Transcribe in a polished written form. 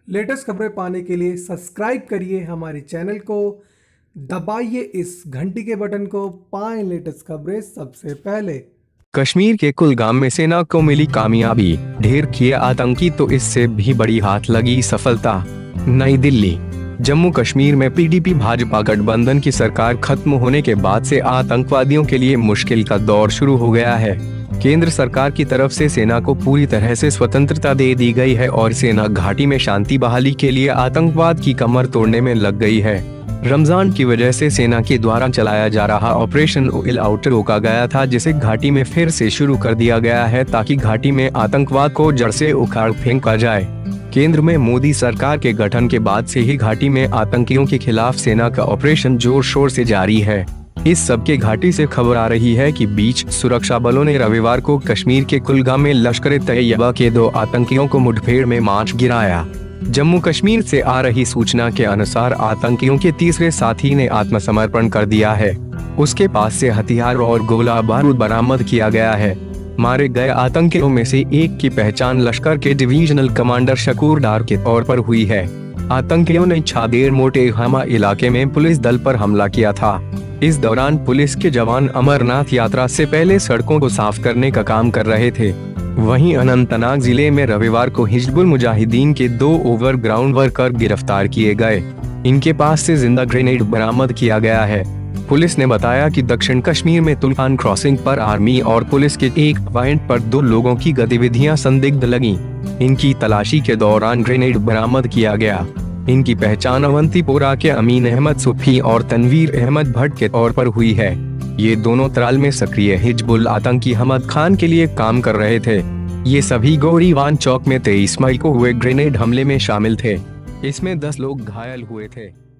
Latest खबरें पाने के लिए सब्सक्राइब करिए हमारे चैनल को, दबाइए इस घंटी के बटन को, पाएं लेटेस्ट खबरें सबसे पहले। कश्मीर के कुलगाम में सेना को मिली कामयाबी, ढेर किए आतंकी तो इससे भी बड़ी हाथ लगी सफलता। नई दिल्ली। जम्मू कश्मीर में पीडीपी भाजपा गठबंधन की सरकार खत्म होने के बाद से आतंकवादियों के लिए मुश्किल का दौर शुरू हो गया है। केंद्र सरकार की तरफ से सेना को पूरी तरह से स्वतंत्रता दे दी गई है और सेना घाटी में शांति बहाली के लिए आतंकवाद की कमर तोड़ने में लग गई है। रमजान की वजह से सेना के द्वारा चलाया जा रहा ऑपरेशन ऑल आउट रोका गया था, जिसे घाटी में फिर से शुरू कर दिया गया है ताकि घाटी में आतंकवाद को जड़ से उखाड़ फेंका जाए। केंद्र में मोदी सरकार के गठन के बाद से ही घाटी में आतंकियों के खिलाफ सेना का ऑपरेशन जोर शोर से जारी है। इस सब के घाटी से खबर आ रही है कि बीच सुरक्षा बलों ने रविवार को कश्मीर के कुलगाम में लश्कर-ए-तैयबा के 2 आतंकियों को मुठभेड़ में मार गिराया। जम्मू कश्मीर से आ रही सूचना के अनुसार आतंकियों के तीसरे साथी ने आत्मसमर्पण कर दिया है। उसके पास से हथियार और गोला बारूद बरामद किया गया है। मारे गए आतंकियों में से एक की पहचान लश्कर के डिवीजनल कमांडर शकूर डार के तौर पर हुई है। आतंकियों ने छादेर मोटे हमा इलाके में पुलिस दल पर हमला किया था। इस दौरान पुलिस के जवान अमरनाथ यात्रा से पहले सड़कों को साफ करने का काम कर रहे थे। वहीं अनंतनाग जिले में रविवार को हिजबुल मुजाहिदीन के 2 ओवरग्राउंड वर्कर गिरफ्तार किए गए। इनके पास से जिंदा ग्रेनेड बरामद किया गया है। पुलिस ने बताया कि दक्षिण कश्मीर में तुल्फान क्रॉसिंग पर आर्मी और पुलिस के एक पॉइंट पर 2 लोगों की गतिविधियां संदिग्ध लगीं। इनकी तलाशी के दौरान ग्रेनेड बरामद किया गया। इनकी पहचान अवंतीपोरा के अमीन अहमद सुफी और तनवीर अहमद भट्ट के तौर पर हुई है। ये दोनों त्राल में सक्रिय हिजबुल आतंकी हमद खान के लिए काम कर रहे थे। ये सभी गोरीवान चौक में 23 मई को हुए ग्रेनेड हमले में शामिल थे। इसमें 10 लोग घायल हुए थे।